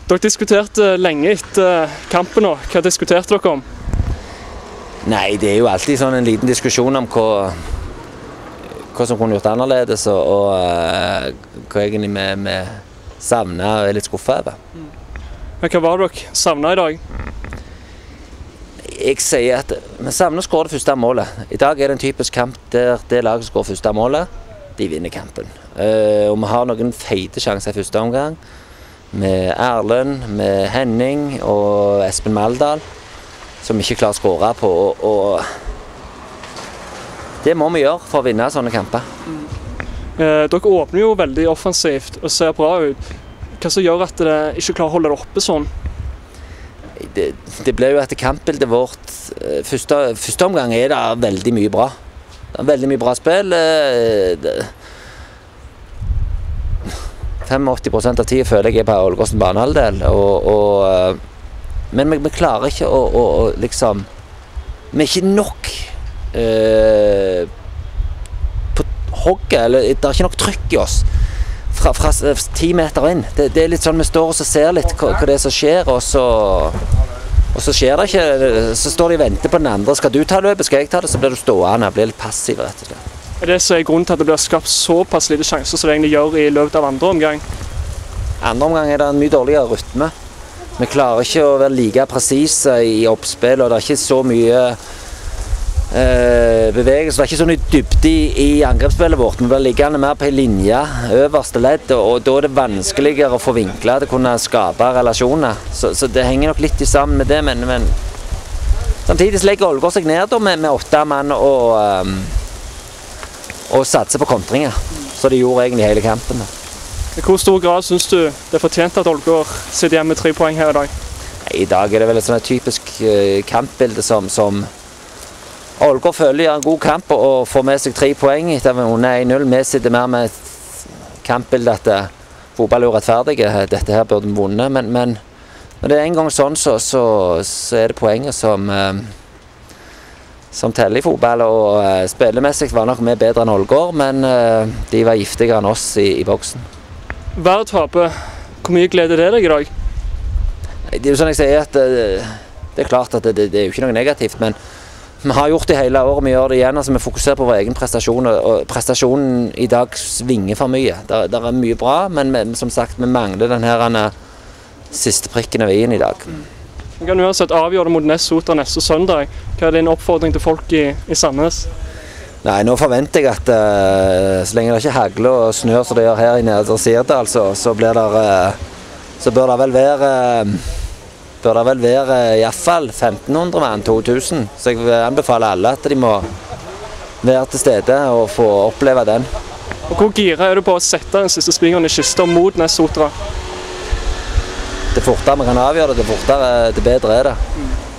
Dere diskuterte lenge etter kampen nå. Hva diskuterte dere om? Nei, det er jo alltid sånn en liten diskusjon om hva som kunne gjort annerledes, og hva egentlig vi savnet og er litt skuffet over. Men hva var det dere savnet i dag? Jeg sier at vi savner å skåre det første målet. I dag er det en typisk kamp der det laget som skårer første målet, de vinner kampen. Og vi har noen feite sjanser i første omgang, med Erlend, med Henning og Espen Maldal, som vi ikke klarer å skåre på. Og det må vi gjøre for å vinne sånne kamper. Dere åpner jo veldig offensivt og ser bra ut. Hva som gjør at dere ikke klarer å holde det oppe sånn? Det ble jo etter kampbildet vårt. Første omgang er det veldig mye bra. Det er veldig mye bra spill. 85% av tiden føler jeg er på Ålgårdsen banehalvdel. Men vi klarer ikke å liksom... Vi er ikke nok på hogget, eller det er ikke nok trykk i oss fra 10 meter inn. Det er litt sånn vi står og ser litt hva det er som skjer, og så skjer det ikke. Så står de og venter på den andre. Skal du ta løpet, skal jeg ta det, så blir du stående og blir litt passiv, rett og slett. Er det som er grunnen til at det blir skapt såpass lite sjanser som det egentlig gjør i løpet av andre omgang? Andre omgang er det en mye dårligere rytme. Vi klarer ikke å være like presise i oppspill, og det er ikke så mye bevegelse. Det er ikke så mye dybde i angrepsspillet vårt. Vi blir liggende mer på en linje, øverste ledd, og da er det vanskeligere å få vinkler til å kunne skape relasjoner. Så det henger nok litt sammen med det, men samtidig legger Ålgård seg ned med 8 mann og satser på kontringer, så de gjorde egentlig hele kampen. I hvor stor grad synes du det er fortjent at Ålgård sitter igjen med 3 poeng her i dag? I dag er det vel et sånt typisk kampbilde som Ålgård føler gjør en god kamp og får med seg 3 poeng etter at vi vunnet 1-0. Vi sitter mer med et kampbilde at fotball er urettferdig, dette her burde vi vunnet, men når det er en gang sånn, så er det poenget som teller i fotball, og spillemessig var nok vi bedre enn Ålgård, men de var giftigere enn oss i boksen. Hver tape, hvor mye gleder det deg i dag? Det er jo sånn jeg sier at det er klart at det er jo ikke noe negativt, men vi har gjort det hele året, vi gjør det igjen, altså vi fokuserer på vår egen prestasjon, og prestasjonen i dag svinger for mye. Det er mye bra, men som sagt, vi mangler denne siste prikken over i-en i dag. Vi kan uansett avgjøre det mot Nessotra neste søndag. Hva er din oppfordring til folk i Sandnes? Nei, nå forventer jeg at så lenge det ikke hagler og snør som det gjør her i Nedre Sirdal, så bør det vel være i hvert fall 1500 mann, 2000. Så jeg vil anbefale alle at de må være til stede og få oppleve den. Og hvor gira er du på å sette den siste springeren i kista mot Nessotra? Det fortere vi kan avgjøre det, det bedre er det.